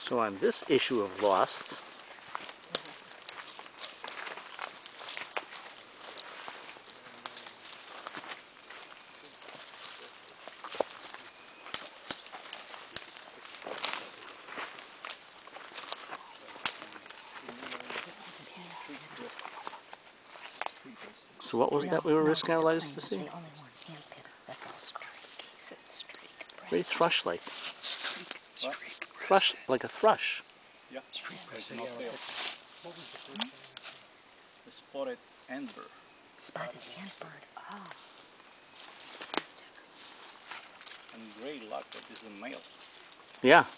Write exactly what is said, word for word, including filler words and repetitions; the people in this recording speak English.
So on this issue of Lost, so what was that we were risking our lives to see? Very thrush-like. Thrush, like a thrush. Yeah, it's not there. The spotted antbird. Spotted antbird, oh. And gray locket is the male. Yeah.